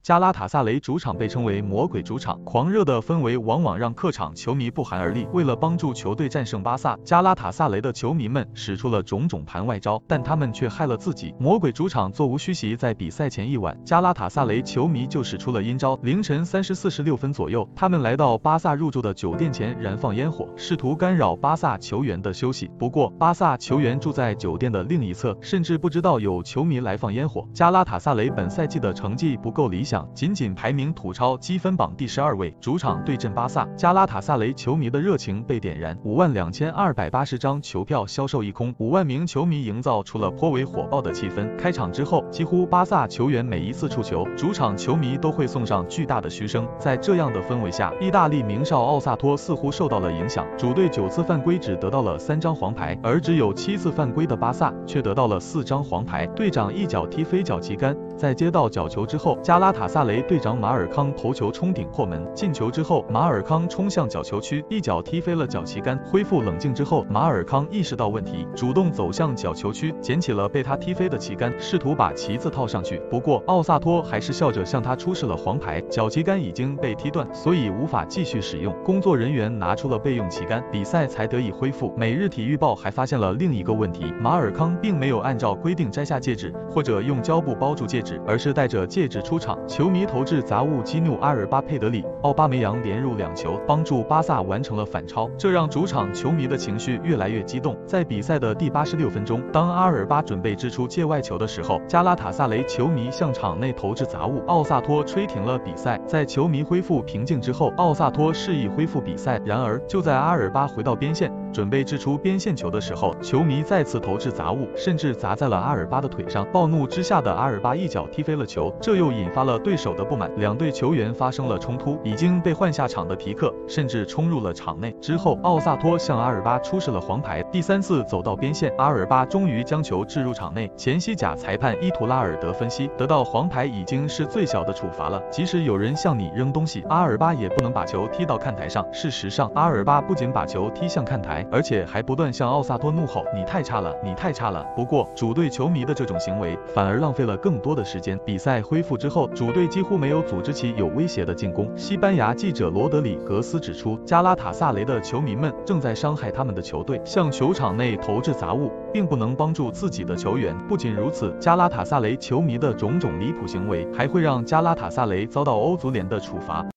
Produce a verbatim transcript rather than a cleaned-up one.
加拉塔萨雷主场被称为魔鬼主场，狂热的氛围往往让客场球迷不寒而栗。为了帮助球队战胜巴萨，加拉塔萨雷的球迷们使出了种种盘外招，但他们却害了自己。魔鬼主场座无虚席，在比赛前一晚，加拉塔萨雷球迷就使出了阴招。凌晨三时四十六分左右，他们来到巴萨入住的酒店前燃放烟火，试图干扰巴萨球员的休息。不过，巴萨球员住在酒店的另一侧，甚至不知道有球迷来放烟火。加拉塔萨雷本赛季的成绩不够理想，仅仅排名土超积分榜第十二位。主场对阵巴萨，加拉塔萨雷球迷的热情被点燃，五万两千二百八十张球票销售一空，五万名球迷营造出了颇为火爆的气氛。开场之后，几乎巴萨球员每一次触球，主场球迷都会送上巨大的嘘声。在这样的氛围下，意大利名少奥萨托似乎受到了影响，主队九次犯规只得到了三张黄牌，而只有七次犯规的巴萨却得到了四张黄牌。队长一脚踢飞脚旗杆，在接到角球之后，加拉塔萨雷队长马尔康头球冲顶破门，进球之后，马尔康冲向角球区，一脚踢飞了脚旗杆。恢复冷静之后，马尔康意识到问题，主动走向角球区，捡起了被他踢飞的旗杆，试图把旗子套上去。不过奥萨托还是笑着向他出示了黄牌，角旗杆已经被踢断，所以无法继续使用。工作人员拿出了备用旗杆，比赛才得以恢复。每日体育报还发现了另一个问题，马尔康并没有按照规定摘下戒指，或者用胶布包住戒指，而是带着戒指出场。球迷投掷杂物激怒阿尔巴佩德里，奥巴梅扬连入两球，帮助巴萨完成了反超，这让主场球迷的情绪越来越激动。在比赛的第八十六分钟，当阿尔巴准备掷出界外球的时候，加拉塔萨雷球迷向场内投掷杂物，奥萨托吹停了比赛。在球迷恢复平静之后，奥萨托示意恢复比赛，然而就在阿尔巴回到边线，准备掷出边线球的时候，球迷再次投掷杂物，甚至砸在了阿尔巴的腿上。暴怒之下的阿尔巴一脚踢飞了球，这又引发了对手的不满，两队球员发生了冲突。已经被换下场的皮克甚至冲入了场内。之后，奥萨托向阿尔巴出示了黄牌，第三次走到边线，阿尔巴终于将球掷入场内。前西甲裁判伊图拉尔德分析，得到黄牌已经是最小的处罚了，即使有人向你扔东西，阿尔巴也不能把球踢到看台上。事实上，阿尔巴不仅把球踢向看台，而且还不断向奥萨托怒吼：“你太差了，你太差了！”不过，主队球迷的这种行为反而浪费了更多的时间。比赛恢复之后，主队几乎没有组织起有威胁的进攻。西班牙记者罗德里格斯指出，加拉塔萨雷的球迷们正在伤害他们的球队，向球场内投掷杂物，并不能帮助自己的球员。不仅如此，加拉塔萨雷球迷的种种离谱行为，还会让加拉塔萨雷遭到欧足联的处罚。